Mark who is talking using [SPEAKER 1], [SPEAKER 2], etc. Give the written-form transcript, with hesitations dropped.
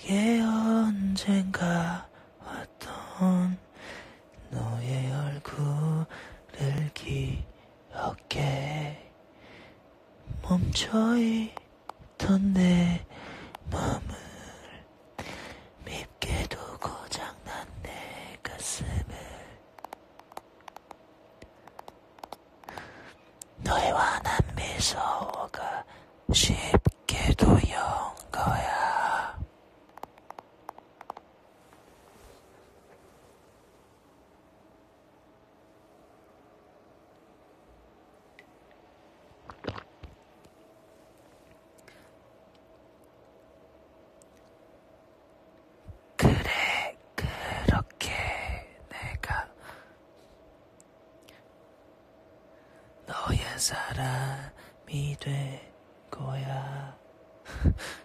[SPEAKER 1] 내게 언젠가 왔던 너의 얼굴을 기억해. 멈춰있던 내 맘을 밉게도 고장난 내 가슴을 너의 환한 미소가 쉽게도 연 거야. 그래, 그렇게 내가 너의 사람이 될 거야.